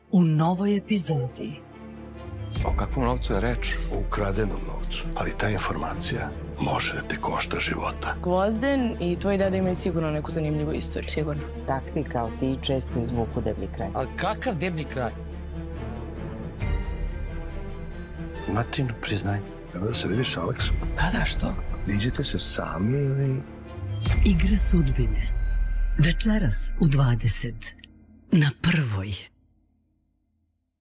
u novoj epizodi. O kakvom novcu je reč? O ukradenom novcu, ali ta informacija može da te košta života. Gvozden i tvoj deda imaju sigurno neku zanimljivu istoriju, sigurno. Takvi kao ti često izvuku deblji kraj. Ali kakav deblji kraj? Matino priznanje. Kada se vidiš s Aleksom? Pa da, što? Viđete se sami ili... Igra sudbine. Večeras u 20 na Prvoj.